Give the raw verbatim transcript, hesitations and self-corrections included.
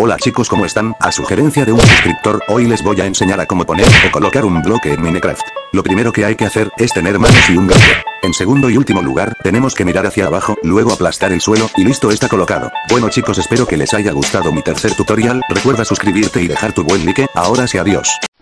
Hola chicos, ¿cómo están? A sugerencia de un suscriptor, hoy les voy a enseñar a cómo poner o colocar un bloque en Minecraft. Lo primero que hay que hacer es tener manos y un brazo. En segundo y último lugar, tenemos que mirar hacia abajo, luego aplastar el suelo, y listo, está colocado. Bueno chicos, espero que les haya gustado mi tercer tutorial, recuerda suscribirte y dejar tu buen like, ahora sí, adiós.